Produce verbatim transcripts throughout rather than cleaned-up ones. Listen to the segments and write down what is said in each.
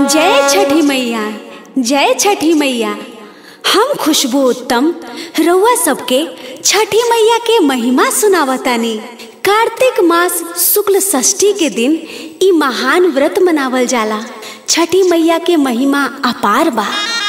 जय छठी मैया, जय छठी मैया। हम खुशबू उत्तम रउआ सबके छठी मैया के महिमा सुनावतानी। कार्तिक मास शुक्ल षष्ठी के दिन ई महान व्रत मनावल जाला। छठी मैया के महिमा अपार बा।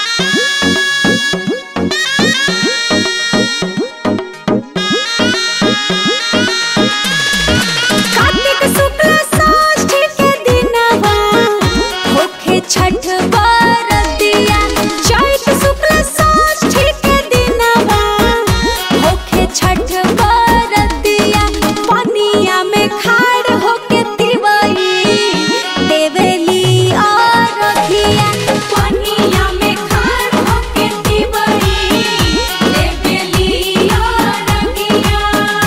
छठ बरतिया चैत शुक्ल षष्ठी के दिनवा होखे छठ बरतिया पनिया में खाड़ होके तिवई देवेली अरघिया। पनिया में खाड़ होके तिवई देवेली अरघिया।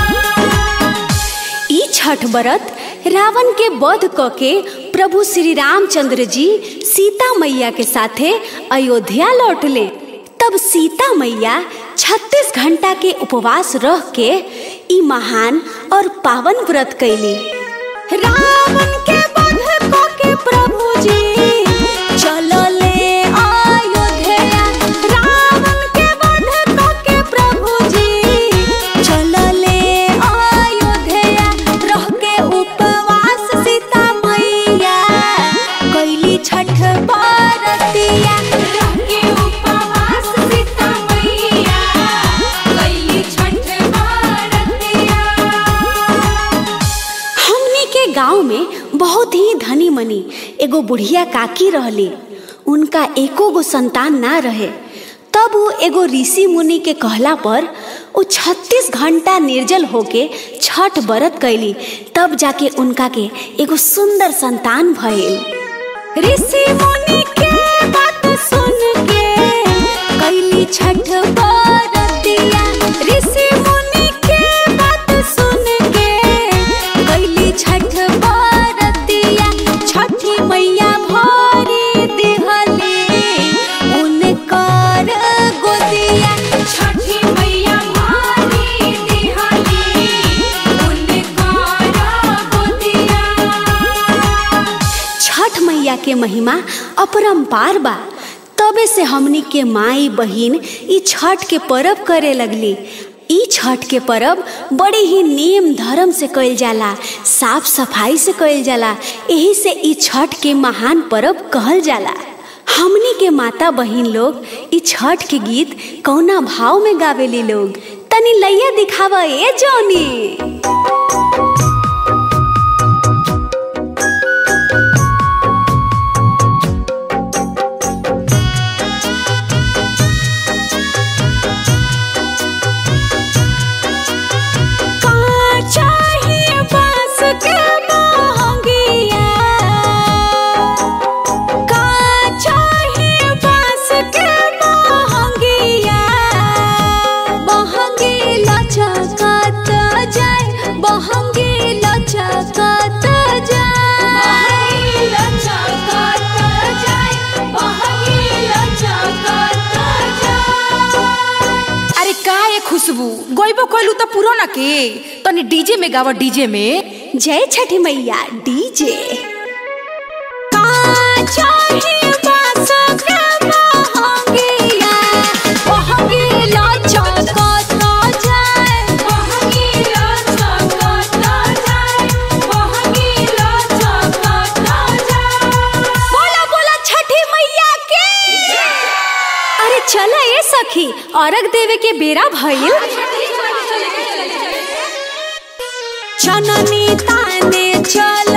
ई छठ व्रत रावण के वध क के प्रभु श्री रामचंद्र जी सीता मैया के साथे अयोध्या लौटले। तब सीता मैया छत्तीस घंटा के उपवास रह के ई महान और पावन व्रत कैली। रावण के वध क के प्रभु जी चलले अयोध्या। रावण के वध क के प्रभु जी चलले अयोध्या। रह के उपवास सीता मैया कैली छठ बरतिया। रह के उपवास सीता मैया कैली छठ बरतिया। हमनी के गांव में बहुत ही धनी मनी एगो बुढ़िया काकी रहली। उनका एको गो संतान ना रहे। तब वो एगो ऋषि मुनि के कहला पर वो छत्तीस घंटा निर्जल होके छठ व्रत कैली। तब जाके उनका के एगो सुंदर संतान भइल। ऋषि मुनि के बात सुन के कैली छठ बरतिया। ऋषि मुनि के बात सुन के कैली छठ बरतिया। छठी मैया भरी दिहली उनकर गोदिया। छठी मैया भरी दिहली उनकर गोदिया। छठ मैया के महिमा अपरंपार बा। तबे से हमनी के माई बहिन ई छठ के पर्व करे लगली। ई छठ के पर्व बड़ी ही नियम धर्म से कइल जाला, साफ सफाई से कइल जाला। यही से ई छठ के महान पर्व कहल जाला। हमनी के माता बहिन लोग ई छठ के गीत कौना भाव में गावेली लोग। तनी लैया दिखावा ए जौनी। खुशबू गोइबो कोइलू तो पुरो ना के तनी डीजे में गावा। डीजे में जय छठी मैया डीजे। चला ए सखी अर्घ देवे के बेरा भइल। चननी ताने चल